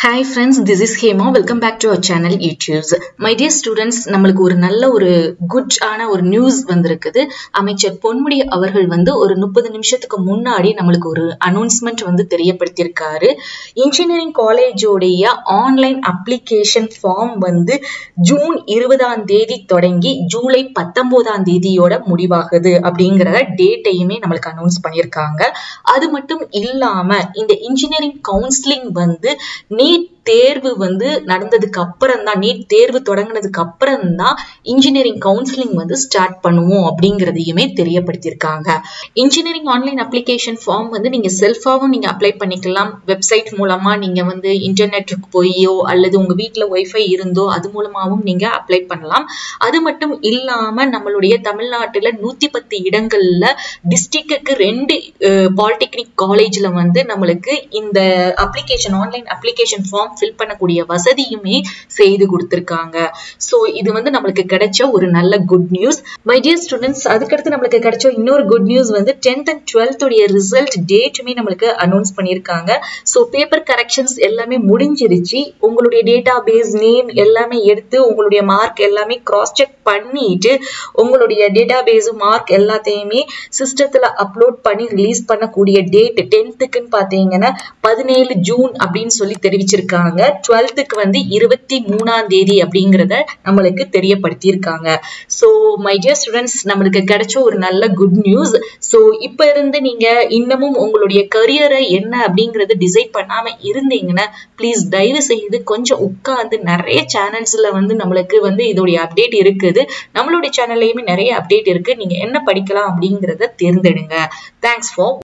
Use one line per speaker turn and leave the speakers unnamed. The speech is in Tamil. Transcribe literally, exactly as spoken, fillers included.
Hi friends, this is Hema. Welcome back to our channel YouTube. My dear students, நம்மளுக்கு ஒரு நல்ல ஒரு குட் ஆன ஒரு நியூஸ் வந்திருக்குது. அமைச்சர் பொன்முடி அவர்கள் வந்து ஒரு முப்பது நிமிஷத்துக்கு முன்னாடி நம்மளுக்கு ஒரு அனௌன்ஸ்மெண்ட் வந்து தெரியப்படுத்தியிருக்காரு. இன்ஜினியரிங் காலேஜோடைய ஆன்லைன் அப்ளிகேஷன் ஃபார்ம் வந்து ஜூன் இருபதாம் தேதி தொடங்கி ஜூலை பத்தொன்பதாம் தேதியோட முடிவாகுது அப்படிங்கிற டேட்டையுமே நம்மளுக்கு அனௌன்ஸ் பண்ணியிருக்காங்க. அது மட்டும் இல்லாம இந்த இன்ஜினியரிங் கவுன்சிலிங் வந்து நீட் தேர்வு வந்து நடந்ததுக்கு அப்புறம் தான் நீட் தேர்வு தொடங்கினதுக்கு அப்புறம் தான் இன்ஜினியரிங் கவுன்சிலிங் வந்து ஸ்டார்ட் பண்ணுவோம் அப்படிங்கிறதையுமே தெரியப்படுத்தியிருக்காங்க. இன்ஜினியரிங் ஆன்லைன் அப்ளிகேஷன் ஃபார்ம் வந்து நீங்க செல்ஃபாவும் நீங்க அப்ளை பண்ணிக்கலாம். வெப்சைட் மூலமா நீங்க வந்து இன்டர்நெட்டுக்கு போயோ அல்லது உங்க வீட்டுல ஒய்ஃபை இருந்தோ அது மூலமாவும் நீங்க அப்ளை பண்ணலாம். அது மட்டும் இல்லாம நம்மளுடைய தமிழ்நாட்டுல நூத்தி பத்து இடங்கள்ல டிஸ்ட்ரிக்டுக்கு ரெண்டு பாலிடெக்னிக் காலேஜ்ல வந்து நம்மளுக்கு இந்த application online application form fill பண்ணக்கூடிய வசதியுமே செய்து கொடுத்திருக்காங்க. சோ இது வந்து நம்மளுக்கு கிடைச்ச ஒரு நல்ல good news. My dear students, அதுக்கடுத்து நம்மளுக்கு கிடைச்ச இன்னொரு குட் நியூஸ் வந்து டென்த் அண்ட் டுவெல்த் உடைய ரிசல்ட் டேட்டுமே நம்மளுக்கு அனௌன்ஸ் பண்ணியிருக்காங்க. சோ பேப்பர் கரெக்ஷன்ஸ் எல்லாமே முடிஞ்சிருச்சு. உங்களுடைய டேட்டா பேஸ் நேம் எல்லாமே எடுத்து உங்களுடைய மார்க் எல்லாமே கிராஸ் செக் பண்ணிட்டு உங்களுடைய டேட்டா பேஸ் மார்க் எல்லாத்தையுமே சிஸ்டத்துல அப்லோட் பண்ணி ரிலீஸ் பண்ணக்கூடிய டேட் டென்த்துக்குன்னு பாத்தீங்கன்னா பதினேழு ஜூன் அப்படின்னு சொல்லி தெரிவிச்சிருக்காங்க. டுவெல்த்துக்கு வந்து இருபத்தி மூணாம் தேதி அப்படிங்கறத நம்மளுக்கு தெரியப்படுத்தி இருக்காங்க. சோ மை டியர் ஸ்டூடெண்ட்ஸ், நம்மளுக்கு கிடைச்ச ஒரு நல்ல குட் நியூஸ். சோ இப்ப இருந்து நீங்க இன்னமும் உங்களுடைய கரியரை என்ன அப்படிங்கறது டிசைட் பண்ணாம இருந்தீங்கன்னா பிளீஸ் தயவு செய்து கொஞ்சம் உட்கார்ந்து நிறைய சேனல்ஸ்ல வந்து நம்மளுக்கு வந்து இதோடைய அப்டேட் இருக்குது. நம்மளுடைய சேனல்லையுமே நிறைய அப்டேட் இருக்கு. நீங்க என்ன படிக்கலாம் அப்படிங்கறத தேர்ந்தெடுங்க. Thanks for